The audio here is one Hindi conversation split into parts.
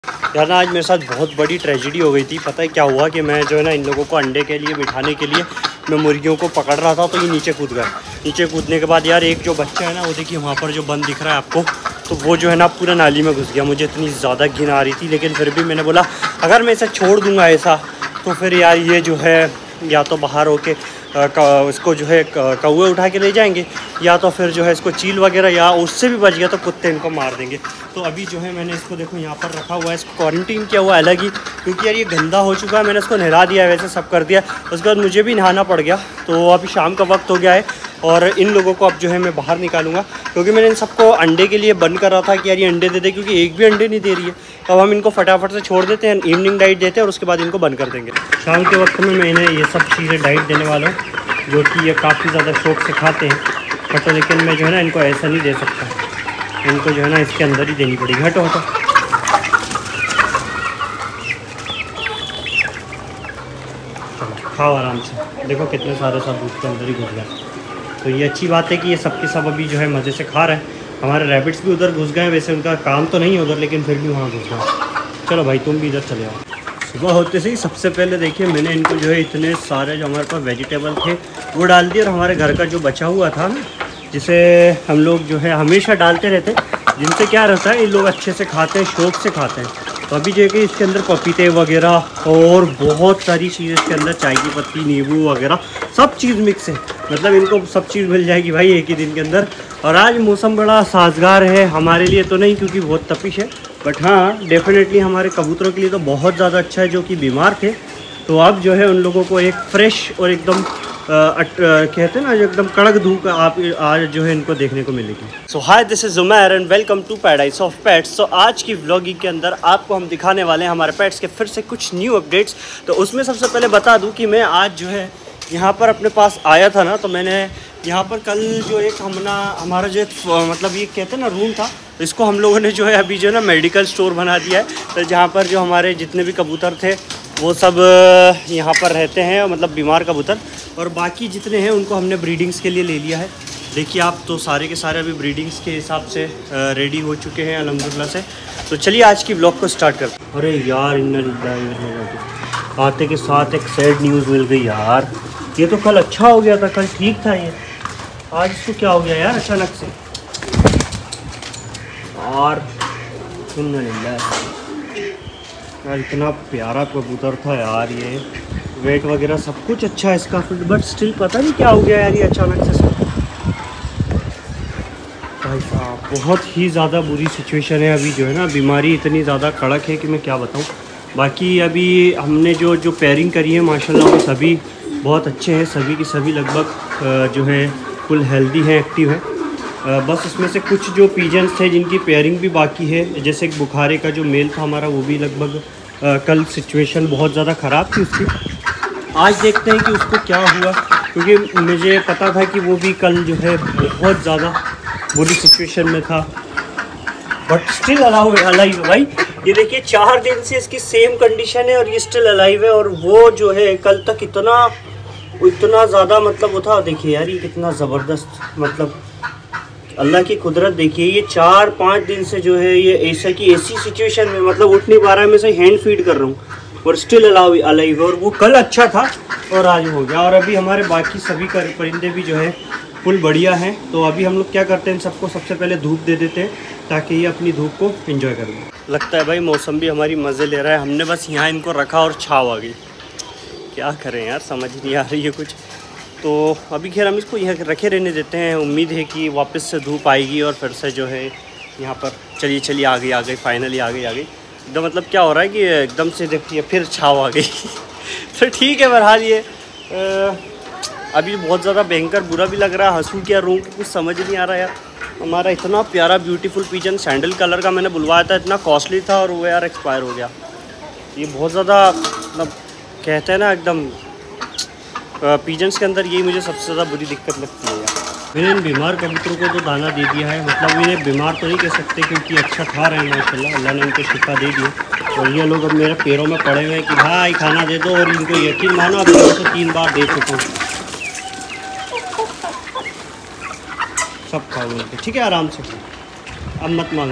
यार ना आज मेरे साथ बहुत बड़ी ट्रेजेडी हो गई थी। पता है क्या हुआ कि मैं जो है ना इन लोगों को अंडे के लिए बिठाने के लिए मैं मुर्गियों को पकड़ रहा था, तो ये नीचे कूद गए। नीचे कूदने के बाद यार एक जो बच्चा है ना, वो देखिए वहाँ पर जो बंद दिख रहा है आपको, तो वो जो है ना पूरा नाली में घुस गया। मुझे इतनी ज़्यादा घिन आ रही थी, लेकिन फिर भी मैंने बोला अगर मैं इसे छोड़ दूँगा ऐसा, तो फिर यार ये जो है या तो बाहर होके इसको जो है कौवे उठा के ले जाएंगे, या तो फिर जो है इसको चील वगैरह, या उससे भी बच गया तो कुत्ते इनको मार देंगे। तो अभी जो है मैंने इसको देखो यहाँ पर रखा हुआ है, इसको क्वारंटीन किया हुआ है अलग ही, क्योंकि यार ये गंदा हो चुका है। मैंने इसको नहला दिया है, वैसे सब कर दिया। उसके बाद मुझे भी नहाना पड़ गया। तो अभी शाम का वक्त हो गया है और इन लोगों को अब जो है मैं बाहर निकालूंगा, क्योंकि मैंने इन सबको अंडे के लिए बंद कर रहा था कि यार ये अंडे दे दे, क्योंकि एक भी अंडे नहीं दे रही है। तो अब हम इनको फटाफट से छोड़ देते हैं, इवनिंग डाइट देते हैं और उसके बाद इनको बंद कर देंगे। शाम के वक्त में मैं इन्हें ये सब चीज़ें डाइट देने वाला हूँ, जो कि ये काफ़ी ज़्यादा शौक से खाते हैं। बट लेकिन मैं जो है ना इनको ऐसा नहीं दे सकता, इनको जो है ना इसके अंदर ही देनी पड़ेगी। हटो हटो, खाओ आराम से। देखो कितने सारे सब दूध के अंदर ही घुस गए। तो ये अच्छी बात है कि ये सब के सब अभी जो है मज़े से खा रहे हैं। हमारे रैबिट्स भी उधर घुस गए, वैसे उनका काम तो नहीं है उधर, लेकिन फिर भी वहाँ घुस गए। चलो भाई तुम भी इधर चले आओ। सुबह होते से ही सबसे पहले देखिए मैंने इनको जो है इतने सारे जो हमारे पास वेजिटेबल थे वो डाल दिए, और हमारे घर का जो बचा हुआ था ना, जिसे हम लोग जो है हमेशा डालते रहते, जिनसे क्या रहता है ये लोग अच्छे से खाते हैं, शौक से खाते हैं। तो अभी जो है कि इसके अंदर पपीते वगैरह और बहुत सारी चीज़ें इसके अंदर, चाय की पत्ती, नींबू वगैरह सब चीज़ मिक्स है। मतलब इनको सब चीज़ मिल जाएगी भाई एक ही दिन के अंदर। और आज मौसम बड़ा साजगार है हमारे लिए, तो नहीं क्योंकि बहुत तपिश है, बट हाँ डेफिनेटली हमारे कबूतरों के लिए तो बहुत ज़्यादा अच्छा है, जो कि बीमार थे। तो अब जो है उन लोगों को एक फ्रेश और एकदम कहते हैं ना जो एकदम कड़क धूप आप आज जो है इनको देखने को मिलेगी। So hi, this is Jumair and welcome to paradise of pets. तो आज की व्लॉगिंग के अंदर आपको हम दिखाने वाले हैं हमारे पेट्स के फिर से कुछ न्यू अपडेट्स। तो उसमें सबसे पहले बता दूं कि मैं आज जो है यहाँ पर अपने पास आया था ना, तो मैंने यहाँ पर कल जो एक हमारा जो मतलब ये कहते हैं ना रूम था, तो इसको हम लोगों ने जो है अभी जो है ना मेडिकल स्टोर बना दिया है। तो जहाँ पर जो हमारे जितने भी कबूतर थे वो सब यहाँ पर रहते हैं, मतलब बीमार कबूतर, और बाकी जितने हैं उनको हमने ब्रीडिंग्स के लिए ले लिया है। देखिए आप, तो सारे के सारे अभी ब्रीडिंग्स के हिसाब से रेडी हो चुके हैं अल्हम्दुलिल्लाह से। तो चलिए आज की ब्लॉग को स्टार्ट करते हैं। अरे यार आते के साथ एक सैड न्यूज़ मिल गई यार। ये तो कल अच्छा हो गया था, कल ठीक था ये, आज इसको क्या हो गया यार अचानक से। और यार इतना प्यारा कबूतर था यार, ये वेट वगैरह सब कुछ अच्छा है इसका, बट स्टिल पता नहीं क्या हो गया यार ये अचानक से। भाई साहब बहुत ही ज़्यादा बुरी सिचुएशन है अभी जो है ना, बीमारी इतनी ज़्यादा कड़क है कि मैं क्या बताऊँ। बाकी अभी हमने जो पेयरिंग करी है माशाल्लाह वो सभी बहुत अच्छे हैं, सभी की सभी लगभग जो है फुल हेल्दी हैं, एक्टिव है। बस इसमें से कुछ जो पीजन्स थे जिनकी पेयरिंग भी बाकी है, जैसे एक बुखारे का जो मेल था हमारा, वो भी लगभग कल सिचुएशन बहुत ज़्यादा ख़राब थी उसकी। आज देखते हैं कि उसको क्या हुआ, क्योंकि मुझे पता था कि वो भी कल जो है बहुत ज़्यादा बुरी सिचुएशन में था, बट स्टिल अलाइव है भाई। ये देखिए 4 दिन से इसकी सेम कंडीशन है और ये स्टिल अलाइव है। और वो जो है कल तक इतना ज़्यादा मतलब वो था। देखिए यार ये कितना ज़बरदस्त, मतलब अल्लाह की कुदरत देखिए। ये 4-5 दिन से जो है ये ऐसी सिचुएशन में, मतलब उठ नहीं पा रहा है, मैं से हैंड फीड कर रहा हूँ और स्टिल अलाइव है। और वो कल अच्छा था और आज हो गया। और अभी हमारे बाकी सभी परिंदे भी जो है फुल बढ़िया हैं। तो अभी हम लोग क्या करते हैं, सबको सबसे पहले धूप दे देते हैं ताकि ये अपनी धूप को एंजॉय करें। लगता है भाई मौसम भी हमारी मज़े ले रहा है। हमने बस यहाँ इनको रखा और छाव आ गई। क्या करें यार, समझ नहीं आ रही है कुछ। तो अभी खैर हम इसको यहाँ रखे रहने देते हैं। उम्मीद है कि वापस से धूप आएगी और फिर से जो है यहाँ पर चलिए आ गई फाइनली आ गई। एकदम मतलब क्या हो रहा है कि एकदम से देखिए फिर छाव आ गई। तो ठीक है, बहरहाल ये अभी बहुत ज़्यादा भयंकर बुरा भी लग रहा है, हंसूँ क्या रोऊँ कुछ समझ नहीं आ रहा यार। हमारा इतना प्यारा ब्यूटीफुल पिजन सैंडल कलर का मैंने बुलवाया था, इतना कॉस्टली था, और वो यार एक्सपायर हो गया। ये बहुत ज़्यादा मतलब कहते हैं ना एकदम पिजन्स के अंदर यही मुझे सबसे ज़्यादा बुरी दिक्कत लगती है यार। मैंने इन बीमार कबूतरों को तो दाना दे दिया है, मतलब इन्हें बीमार तो नहीं कह सकते क्योंकि अच्छा खा रहे हैं माशाल्लाह, अल्लाह ने इनको शिफा दे दी। और ये लोग अब मेरे पैरों में पड़े हुए हैं कि भाई खाना दे दो, और इनको यकीन मानो अब मैं तो 3 बार दे चुका हूँ। सब खाओ इनको, ठीक है आराम से, अब मत मांगना।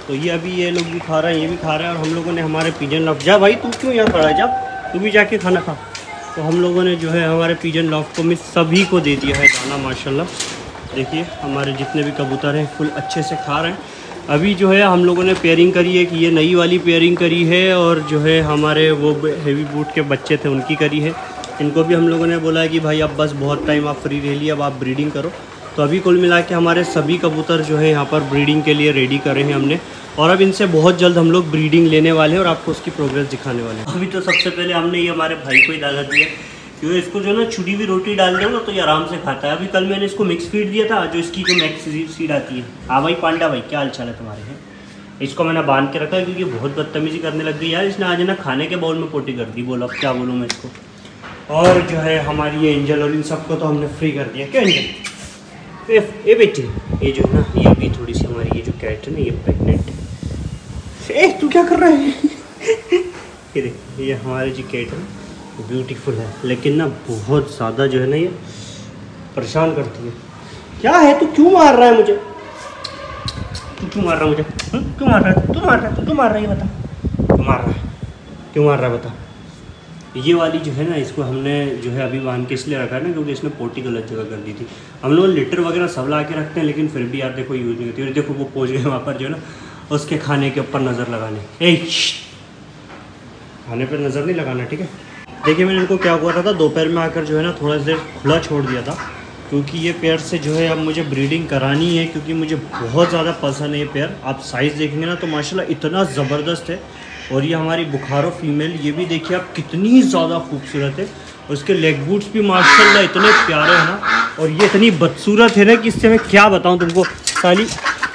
तो ये अभी ये लोग भी खा रहे हैं, ये भी खा रहे हैं। और हम लोगों ने हमारे पिजन लॉफ्ट, जा भाई तू क्यों यहाँ खड़ा है, जा तू भी जाके खाना खा। तो हम लोगों ने जो है हमारे पिजन लॉफ्ट को सभी को दे दिया है दाना माशाल्लाह। देखिए हमारे जितने भी कबूतर हैं फुल अच्छे से खा रहे हैं। अभी जो है हम लोगों ने पेयरिंग करी है कि ये नई वाली पेयरिंग करी है, और जो है हमारे वो हेवी बूट के बच्चे थे उनकी करी है। इनको भी हम लोगों ने बोला है कि भाई अब बस बहुत टाइम आप फ्री रह लिए, अब आप ब्रीडिंग करो। तो अभी कुल मिला के हमारे सभी कबूतर जो है यहाँ पर ब्रीडिंग के लिए रेडी करे हैं हमने, और अब इनसे बहुत जल्द हम लोग ब्रीडिंग लेने वाले हैं और आपको उसकी प्रोग्रेस दिखाने वाले हैं। अभी तो सबसे पहले हमने ये हमारे भाई को ही दाना दिया, क्योंकि इसको जो है ना छुड़ी हुई रोटी डाल दो ना तो ये आराम से खाता है। अभी कल मैंने इसको मिक्स फीड दिया था, जो इसकी जो मैक्स सीड आती है। हाँ भाई पांडा भाई, क्या हाल चाल है तुम्हारे हैं? इसको मैंने बांध के रखा है क्योंकि बहुत बदतमीजी करने लग गई यार। इसने आज ना खाने के बाउल में पोटी कर दी, बोलो अब क्या बोलूँ मैं इसको। और जो है हमारी ये एंजल और इन सबको तो हमने फ्री कर दिया। क्या एंजल, ए बेटी, ये जो है ना ये भी थोड़ी सी हमारी ये जो कैट है ना ये प्रेग्नेंट है। तू क्या कर रहा है? ये देख, ये हमारी जो कैट है ब्यूटीफुल है, लेकिन ना बहुत ज़्यादा जो है ना ये परेशान करती है। क्या है, तू क्यों मार रहा है मुझे? तू क्यों मार रहा है मुझे? क्यों मार रहा है? तू मार रहा है, तू मार रहा है, बता तू मार रहा है, क्यों मार रहा है बता। ये वाली जो है ना इसको हमने जो है अभी बांध के इसलिए रखा है ना क्योंकि इसने पोटी गलत जगह कर दी थी। हम लोग लिटर वगैरह सब ला के रखते हैं, लेकिन फिर भी यार देखो यूज़ नहीं होती। और देखो वो पहुँच गए वहाँ पर जो है ना उसके खाने के ऊपर नज़र लगाने। खाने पर नज़र नहीं लगाना, ठीक है। देखिए मैंने इनको क्या हुआ था, दोपहर में आकर जो है ना थोड़ा देर खुला छोड़ दिया था, क्योंकि ये पेयर से जो है अब मुझे ब्रीडिंग करानी है, क्योंकि मुझे बहुत ज़्यादा पसंद है ये पेयर। आप साइज़ देखेंगे ना तो माशाल्लाह इतना ज़बरदस्त है। और ये हमारी बुखारो फीमेल, ये भी देखिए आप कितनी ज़्यादा खूबसूरत है। उसके लेग बूट्स भी माशाल्लाह इतने प्यारे हैं ना, और ये इतनी बदसूरत है ना कि इससे मैं क्या बताऊँ तुमको। साली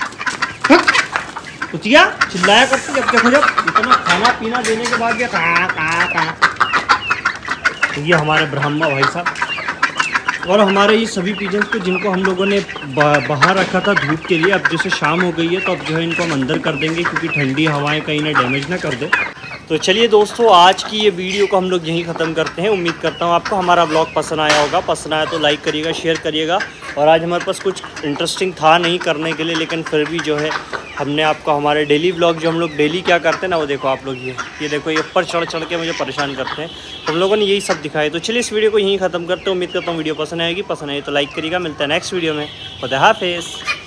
कुतिया चिल्लाया करती, जब देखो जब इतना खाना पीना देने के बाद ये कहाँ। तो ये हमारे ब्रह्मा भाई साहब, और हमारे ये सभी पिजन्स को जिनको हम लोगों ने बाहर रखा था धूप के लिए, अब जैसे शाम हो गई है तो अब जो है इनको हम अंदर कर देंगे, क्योंकि ठंडी हवाएं कहीं ना डैमेज ना कर दे। तो चलिए दोस्तों, आज की ये वीडियो को हम लोग यहीं ख़त्म करते हैं। उम्मीद करता हूँ आपको हमारा ब्लॉग पसंद आया होगा। पसंद आया तो लाइक करिएगा, शेयर करिएगा। और आज हमारे पास कुछ इंटरेस्टिंग था नहीं करने के लिए, लेकिन फिर भी जो है हमने आपको हमारे डेली ब्लॉग जो हम लोग डेली क्या करते हैं ना वो देखो आप लोग। ये देखो ये ऊपर चढ़ चढ़ के मुझे परेशान करते हैं, तो हम लोगों ने यही सब दिखाया। तो चलिए इस वीडियो को यहीं ख़त्म करते हैं। उम्मीद करता हूँ वीडियो पसंद आएगी। पसंद आई तो लाइक करिएगा। मिलता है नेक्स्ट वीडियो में। खुदा हाफिज़।